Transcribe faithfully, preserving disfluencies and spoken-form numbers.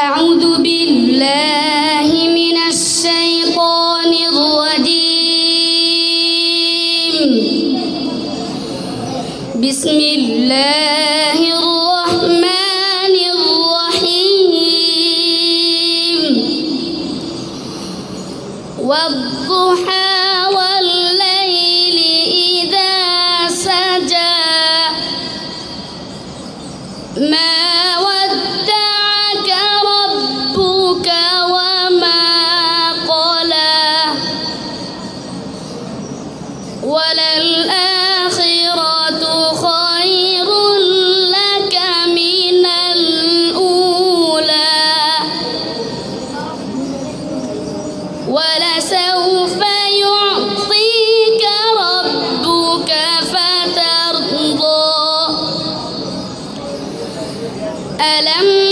أعوذ بالله من الشيطان الرجيم. بسم الله الرحمن الرحيم. والضحى والليل إذا سجى ما ودعك ربك وما قلى وللآخرة خير لك من الأولى ولسوف يعطيك ربك فترضى. ألم